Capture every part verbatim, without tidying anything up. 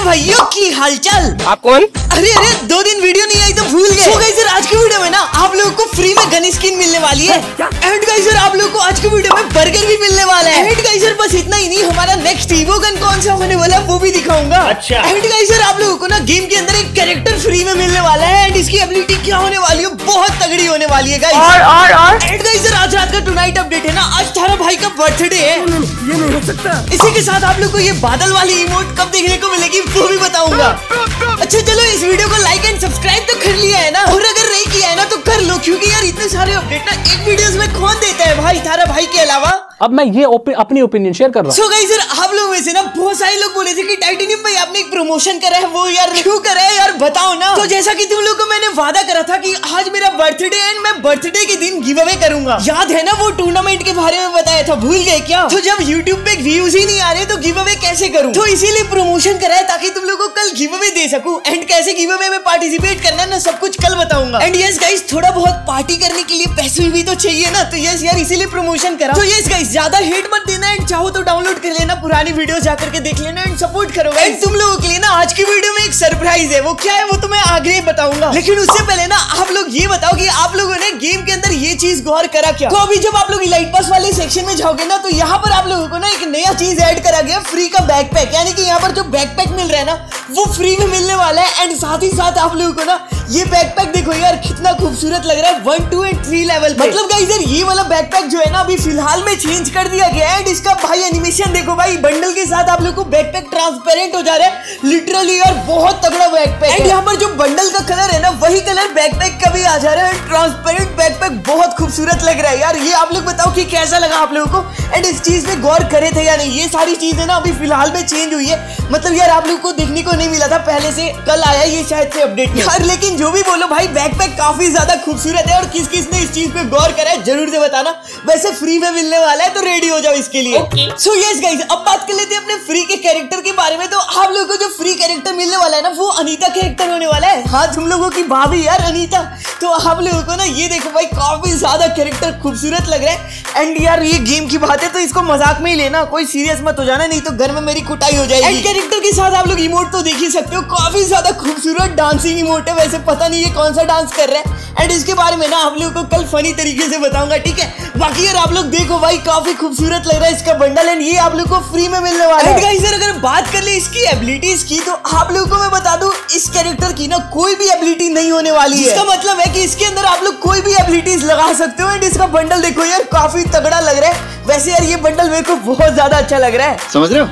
भाइयों की हालचाल। आप कौन? अरे अरे दो दिन वीडियो नहीं आई तो भूल गए। so गाइस आज की वीडियो में ना आप लोगों को फ्री में गन स्किन मिलने वाली है। एंड गाइस आप लोगों को आज की वीडियो में बर्गर भी मिलने वाला है। एंड गाइस बस इतना ही नहीं, हमारा नेक्स्ट ईवो गन कौन सा होने वाला है वो भी दिखाऊंगा। अच्छा। एंड गाइस आप लोगों को ना गेम के अंदर एक कैरेक्टर फ्री में मिलने वाला है एंड इसकी एबिलिटी क्या होने वाली है, बहुत तगड़ी होने वाली है गाइस। और और और एंड गाइस आज रात का टुनाइट अपडेट है ना, आज थारा भाई का बर्थडे है। ये नहीं हो सकता। इसी के साथ आप लोग को ये बादल वाली इमोट कब देखने को मिलेगी वो भी बताऊंगा। अच्छा चलो इस वीडियो को लाइक एंड सब्सक्राइब तो कर लिया है ना, और अगर नहीं किया है ना तो कर लो, क्योंकि यार इतने सारे अपडेट ना एक वीडियोस में कौन देता है भाई, थारा भाई के अलावा। अब मैं ये ओपि, अपनी ओपिनियन शेयर कर रहा हूँ। सो गाइस यार आप लोगों में से ना बहुत सारे लोग बोले थे कि टाइटेनियम भाई आपने एक प्रमोशन करा है, वो यार क्यों करा है यार बताओ ना। तो जैसा कि तुम लोग को मैंने वादा करा था कि आज मेरा बर्थडे एंड मैं बर्थडे के दिन गिव अवे करूंगा, याद है ना वो टूर्नामेंट के बारे में बताया था, भूल गए क्या? तो जब यूट्यूब पे व्यूज ही नहीं आ रहे तो गिव अवे कैसे करूं, तो इसीलिए प्रमोशन करा है ताकि तुम लोग को कल गिव अवे दे सकूं। एंड कैसे गिव अवे में पार्टिसिपेट करना है ना सब कुछ कल बताऊंगा। एंड यस गाइस थोड़ा बहुत पार्टी करने के लिए पैसे भी तो चाहिए ना, तो यस यार इसीलिए प्रमोशन करा। तो यस गाइस ज्यादा हेट मत देना एंड चाहो तो डाउनलोड कर लेना, पुरानी वीडियो जाकर के देख लेना एंड सपोर्ट करो। एंड तुम लोगों के लिए ना आज की वीडियो में एक सरप्राइज है, वो क्या है वो तो मैं आगे ही बताऊंगा। लेकिन उससे पहले ना आप लोग ये बताओ कि आप लोगों ने गेम के अंदर ये चीज गौर करा क्या? तो अभी जब आप लोग इलाइट पास वाले सेक्शन में जाओगे ना तो यहाँ पर आप लोगों को ना एक नया चीज ऐड करा गया, फ्री का बैकपैक। यानी कि यहाँ पर जो बैकपैक मिल रहा है ना वो फ्री में मिलने वाला है। एंड साथ ही साथ आप लोगों को ना ये बैकपैक देखो यार कितना खूबसूरत लग रहा है, one two and three level पे। मतलब गाइस यार ये वाला बैकपैक जो है ना अभी फिलहाल में चेंज कर दिया गया है। एंड इसका भाई एनिमेशन देखो भाई, बंडल के साथ आप लोग को बैकपैक ट्रांसपेरेंट हो जा रहा है, लिटरली यार बहुत तगड़ा बैकपैक। एंड यहाँ पर जो बंडल का कलर है ना वही कलर बैकपैक का भी आ जा रहा है। ट्रांसपेरेंट बैकपैक बहुत खूबसूरत लग रहा है यार। ये आप लोग बताओ कि कैसा लगा आप लोगों को, एंड इस चीज पे गौर करे थे या नहीं? ये सारी चीजें ना अभी फिलहाल में चेंज हुई है, मतलब यार आप लोग को देखने को नहीं मिला था पहले से, कल आया ये शायद से अपडेट यार। लेकिन जो भी बोलो भाई बैकपैक काफी ज्यादा खूबसूरत है, और किस किस ने इस चीज पे गौर करा है जरूर से बताना। वैसे फ्री में मिलने वाला है तो रेडी हो जाओ इसके लिए। सो यस गाइस अब बात कर लेते हैं अपने फ्री के कैरेक्टर के बारे में। तो आप लोगों को जो फ्री कैरेक्टर मिलने वाला है ना वो अनीता कैरेक्टर होने वाला है। हाँ तुम लोगों की भाभी यार अनीता। तो आप लोगों को ना ये देखो भाई काफी ज्यादा कैरेक्टर खूबसूरत लग रहा है। एंड यार ये गेम की बात है तो इसको मजाक में ही लेना, कोई सीरियस मत हो जाना, नहीं तो घर में मेरी कुटाई हो जाएगी। एंड कैरेक्टर के साथ आप लोग इमोट तो देख ही सकते हो, काफी ज्यादा खूबसूरत डांसिंग इमोट है। वैसे पता नहीं ये कौन सा डांस कर रहा है, एंड इसके बारे में ना आप लोगों को कल फनी तरीके से बताऊंगा, ठीक है? बाकी यार आप लोग देखो भाई काफी खूबसूरत लग रहा है इसका बंडल, एंड ये आप लोग को फ्री में मिलने वाला है। गाइस अगर बात कर ले इसकी एबिलिटीज की तो आप लोगों को मैं बता दूं इस कैरेक्टर की ना कोई भी एबिलिटी नहीं होने वाली है। इसका मतलब है कि इसके अंदर आप लोग कोई भी एबिलिटीज लगा सकते हो। एंड इसका बंडल देखो यार काफी तगड़ा लग रहा है। वैसे यार ये बंडल मेरे को बहुत ज्यादा अच्छा लग रहा है, समझ रहे हो?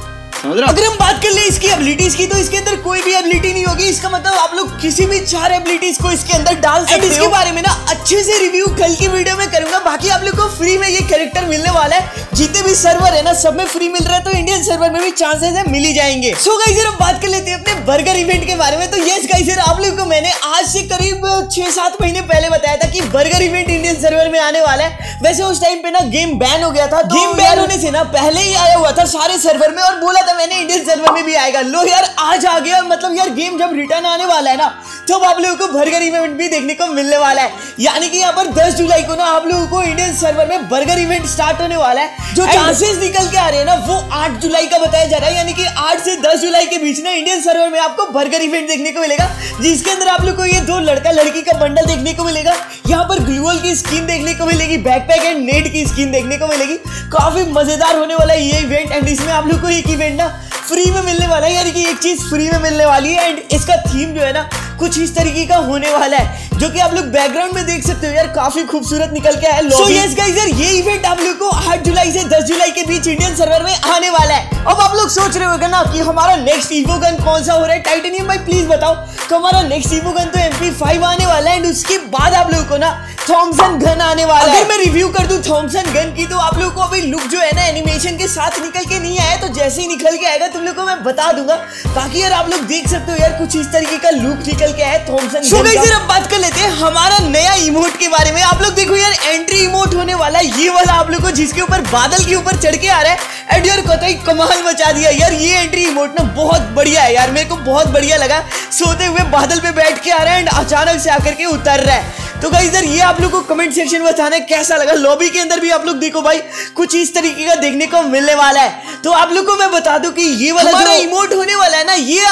अगर हम बात कर ले इसकी एबिलिटीज की तो इसके अंदर कोई भी एबिलिटी नहीं होगी। इसका मतलब आप लोग किसी भी चार एबिलिटीज को इसके अंदर डाल सकते हो। इसके बारे में ना अच्छे से रिव्यू कल की वीडियो में करूंगा। बाकी आप लोग को फ्री में ये कैरेक्टर मिलने वाला है, जितने भी सर्वर है ना सब में फ्री मिल रहा है, तो इंडियन सर्वर में भी चांसेस है मिल ही जाएंगे। सो गाइस यार बात कर लेते हैं अपने बर्गर इवेंट के बारे में। तो यस गाइस यार आप लोग को मैंने आज से करीब छह सात महीने पहले बताया था कि बर्गर इवेंट इंडियन सर्वर में आने वाला है। वैसे उस टाइम पे ना गेम बैन हो गया था, गेम बैन होने से ना पहले ही आया हुआ था सारे सर्वर में, और बोला था मैंने इंडियन सर्वर में भी आएगा। लो यार आज आ गया, मतलब यार गेम जब रिटर्न आने वाला है ना तो अब आप लोगों को बर्गर इवेंट भी देखने को मिलने वाला है। यानी कि यहाँ पर दस जुलाई को ना आप लोगों को इंडियन सर्वर में बर्गर इवेंट स्टार्ट होने वाला है। जो चांसेस निकल के आ रहे हैं ना वो आठ जुलाई का बताया जा रहा है, यानी कि आठ से दस जुलाई के बीच में इंडियन सर्वर में आपको बर्गर इवेंट देखने को मिलेगा, जिसके अंदर आप लोग को ये दो लड़का लड़की का बंडल देखने को मिलेगा। यहाँ पर ग्लूवल की स्किन देखने को मिलेगी, बैकपैक एंड नेट की स्किन देखने को मिलेगी। काफी मजेदार होने वाला है ये इवेंट, एंड इसमें आप लोग को एक इवेंट ना फ्री में मिलने वाला है, यानी कि एक चीज फ्री में मिलने वाली है। एंड इसका थीम जो है ना कुछ इस तरीके का होने वाला है, जो कि आप लोग बैकग्राउंड में देख सकते हो यार काफी खूबसूरत निकल के आया। सो यस गाइस यार ये इवेंट आप लोग को आठ जुलाई से दस जुलाई के बीच इंडियन सर्वर में आने वाला है। अब आप लोग सोच रहे होंगे ना कि हमारा नेक्स्ट ईवो गन कौन सा हो रहा है, टाइटेनियम भाई प्लीज बताओ। तो हमारा नेक्स्ट ईवो गन तो एम पी फाइव आने वाला है, एंड उसके बाद आप लोगों को ना थॉमसन गन आने वाला है। अगर मैं रिव्यू कर दूं थॉमसन गन की तो आप लोगों को अभी लुक जो है ना एनिमेशन के साथ निकल के नहीं आया, तो जैसे ही निकल के आएगा तुम लोग को मैं बता दूंगा। बाकी यार आप लोग देख सकते हो यार कुछ इस तरीके का लुक निकल के आया थॉमसन। सो गाइस यार अब बात कर लेते हैं हमारा नया इमोट के बारे में। आप लोग देखो यार एंट्री इमोट होने वाला है ये वाला आप लोग को, जिसके ऊपर बादल के ऊपर चढ़ के आ रहा है। एंड यार कतई कमाल मचा दिया यार, ये एंट्री इमोट ना बहुत बढ़िया है यार, मेरे को बहुत बढ़िया लगा। सोते हुए बादल पे बैठ के आ रहा है एंड अचानक से आकर के उतर रहा है। तो गाइस यार ये आप लोग को कमेंट सेक्शन में बताना कैसा लगा। लॉबी के अंदर भी आप लोग देखो भाई कुछ इस तरीके का देखने को मिलने वाला है। तो आप लोग को मैं बता दूं कि ये वाला जो इमोट होने वाला है ना, ये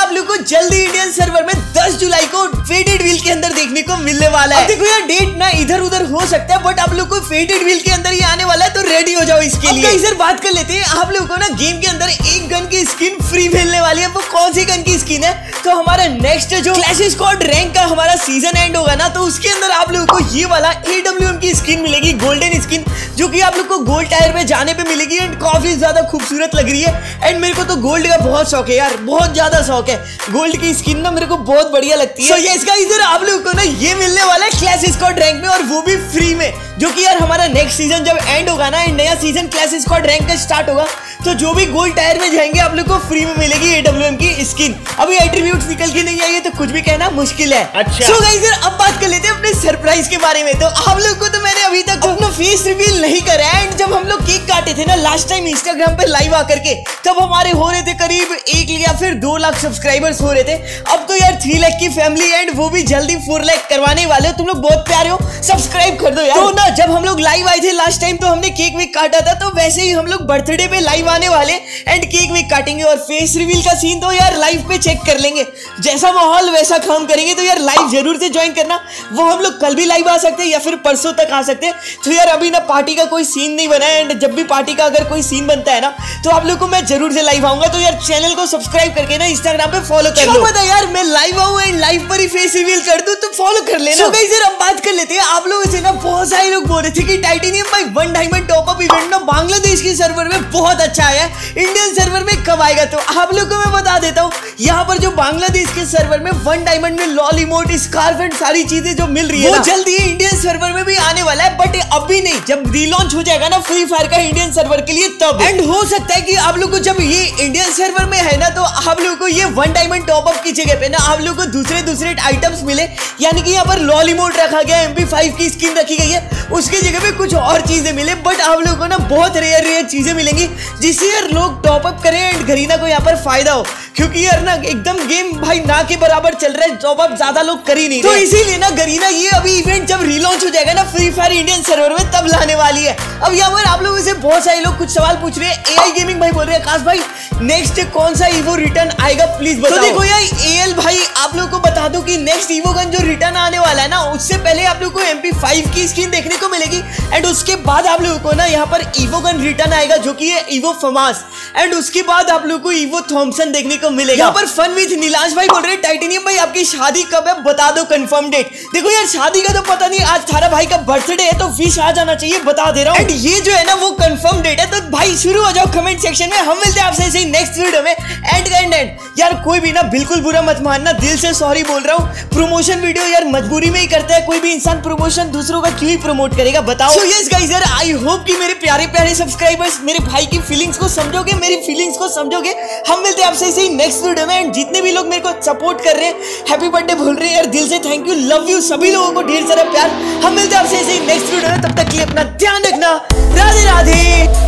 आप लोग को जल्दी इंडियन सर्वर में दस जुलाई को फेटेड व्हील के अंदर देखने को मिलने वाला है। देखो यार डेट ना इधर उधर हो सकता है, बट आप लोग को फेटेड व्हील के अंदर ही आने वाला है, तो रेडी हो जाओ इसके लिए। इधर बात कर लेते हैं, आप लोगों को ना गेम के अंदर एक गन की स्किन फ्री मिलने वाली है। वो कौन सी गन की स्किन है? तो हमारा नेक्स्ट जो क्लैश स्क्वाड रैंक का हमारा सीजन एंड होगा ना, तो उसके अंदर आप लोगों को ये वाला ए डब्ल्यू एम की स्किन मिलेगी, गोल्डन स्किन, जो कि आप लोग को गोल्ड टायर पे जाने पे मिलेगी एंड काफी ज्यादा खूबसूरत लग रही है। एंड मेरे को तो गोल्ड का बहुत शौक है यार, बहुत ज्यादा शौक है। गोल्ड की स्किन ना मेरे को बहुत बढ़िया लगती है। so yes guys, इधर आप लोगों को ना ये मिलने वाला है क्लैश स्क्वाड रैंक में, और वो भी फ्री में, जो कि यार हमारा नेक्स्ट सीजन जब एंड होगा ना, नया सीजन क्लैश स्क्वाड रैंक का स्टार्ट होगा, तो जो भी गोल्ड टायर में जाएंगे आप लोग को फ्री में मिलेगी ए डब्ल्यू एम की स्किन। अभी एट्रीब्यूट्स निकल के नहीं आई है, तो कुछ भी कहना मुश्किल है। अच्छा so guys, अब बात कर लेते हैं अपने सरप्राइज के बारे में। तो आप लोग को तो मैंने अभी तक अपना फेस रिवील नहीं करा है। एंड जब हम लोग केक काटे थे ना लास्ट टाइम इंस्टाग्राम पे लाइव आकर के, तब हमारे हो रहे थे करीब एक या फिर दो लाख सब्सक्राइबर्स हो रहे थे। अब तो यार थ्री लाख की फैमिली एंड वो भी जल्दी फोर लाख करवाने वाले हो। तुम लोग बहुत प्यारे हो, सब्सक्राइब कर दो यार। तो ना जब हम लोग लाइव आए थे लास्ट टाइम, तो हमने केक वेक काटा था, तो वैसे ही हम लोग बर्थडे पे लाइव आने वाले एंड केक वेक काटेंगे, और फेस रिवील का सीन तो यार लाइव पे चेक कर लेंगे। जैसा माहौल वैसा काम करेंगे, तो यार लाइव जरूर से ज्वाइन करना। वो हम लोग कल भी लाइव आ सकते हैं या फिर परसों तक आ सकते हैं। तो यार अभी ना पार्टी का कोई सीन नहीं बना है, एंड जब भी पार्टी का अगर कोई सीन बनता है ना, तो आप लोग को मैं जरूर से लाइव आऊंगा। तो यार चैनल को सब्सक्राइब करके ना इंस्टाग्राम पे फॉलो कर लो। पता यार मैं लाइव आऊं एंड लाइव पर ही फेस रिवील कर दूं, तो फॉलो कर लेना। so guys, अब बात कर लेते हैं। आप लोगों से ना बहुत सारे लोग बोल रहे थे कि टाइटेनियम भाई one diamond top up event ना बांग्लादेश के सर्वर में बहुत अच्छा आया है, इंडियन सर्वर में कब आएगा? तो आप लोग को मैं बता देता हूँ, यहाँ पर जो बांग्लादेश के सर्वर में वन डायमंड में लॉल इमोट, स्कार्फ एंड सारी चीजें जो मिल रही है, वो जल्दी ही इंडियन सर्वर में भी आने वाला है, बट अभी नहीं। जब रीलॉन्च हो जाएगा ना फ्री फायर का इंडियन सर्वर के लिए, तब। एंड हो सकता है कि आप लोग को जब ये इंडियन सर्वर में है ना, तो आप लोगों को ये वन डायमंड टॉप अप की जगह पे ना आप लोगों को दूसरे दूसरे आइटम्स मिले, यानी कि यहाँ पर लॉल इमोट रखा गया, एम पी फाइव की स्किन रखी गई है, उसकी जगह पे कुछ और चीजें मिले। बट आप लोगों को ना बहुत रेयर रेयर चीजें मिलेंगी, जिससे यार लोग टॉप अप करें एंड गरीना को यहाँ पर फायदा हो, क्योंकि यार ना एकदम गेम भाई ना के बराबर चल रहा है, टॉप अप ज्यादा लोग कर ही नहीं। तो इसीलिए ना गरीना ये अभी इवेंट जब रीलॉन्च हो जाएगा ना फ्री फायर इंडियन सर्वर में, तब लाने वाली है। अब यहाँ पर आप लोगों से बहुत सारे लोग कुछ सवाल पूछ रहे हैं। एआई गेमिंग भाई बोल रहे हैं, आकाश भाई नेक्स्ट कौन सा ईवो रिटर्न आएगा प्लीज बताओ। तो देखो यार एएल भाई, आप लोगों को बता दूं कि नेक्स्ट ईवो गन जो रिटर्न आने वाला है ना, उससे पहले आप लोगों को एम पी फाइव की स्किन देखने को मिलेगी, एंड उसके बाद आप लोगों को ना यहाँ पर ईवो गन रिटर्न आएगा, जो कि है ईवो फमास, एंड उसके बाद आप लोगों को ईवो थॉमसन देखने को मिलेगा। यहाँ पर फन विद नीलाश भाई बोल रहे हैं, टाइटेनियम भाई आपकी शादी कब है बता दो कंफर्म डेट। देखो यार शादी का तो पता नहीं, आज थारा भाई का बर्थडे है, तो विश आ जाना चाहिए, बता दे रहा हूँ। एंड ये जो है ना वो कंफर्म डेट है, तो भाई शुरू हो जाओ कमेंट सेक्शन में। हम मिलते हैं आपसे ऐसे ही नेक्स्ट वीडियो में। एंड एंड एंड यार कोई भी ना बिल्कुल बुरा मत मानना, दिल से सॉरी बोल रहा हूँ। प्रमोशन वीडियो यार मजबूरी में ही करता है, कोई भी इंसान प्रमोशन दूसरों का क्यों ही प्रमोट करेगा बताओ। सो यस गाइस यार, आई होप कि मेरे प्यारे प्यारे सब्सक्राइबर्स मेरे भाई की फीलिंग्स को समझोगे, मेरी फीलिंग्स को समझोगे। हम मिलते हैं आपसे ऐसे ही नेक्स्ट वीडियो में। एंड जितने भी लोग मेरे को सपोर्ट कर रहे हैं, हैप्पी बर्थडे बोल रहे हैं यार, दिल से थैंक यू, लव यू सभी लोगों को, ढेर सारा प्यार। हम मिलते हैं आपसे ऐसे ही नेक्स्ट वीडियो में, तब तक के लिए अपना ध्यान रखना। राधे राधे।